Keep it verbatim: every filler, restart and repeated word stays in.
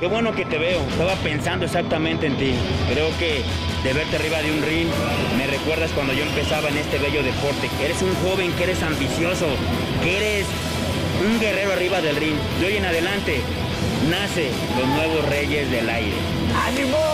Qué bueno que te veo, estaba pensando exactamente en ti. Creo que de verte arriba de un ring, me recuerdas cuando yo empezaba en este bello deporte. Que eres un joven, que eres ambicioso, que eres un guerrero arriba del ring. De hoy en adelante, nace los nuevos reyes del aire. ¡Ánimo!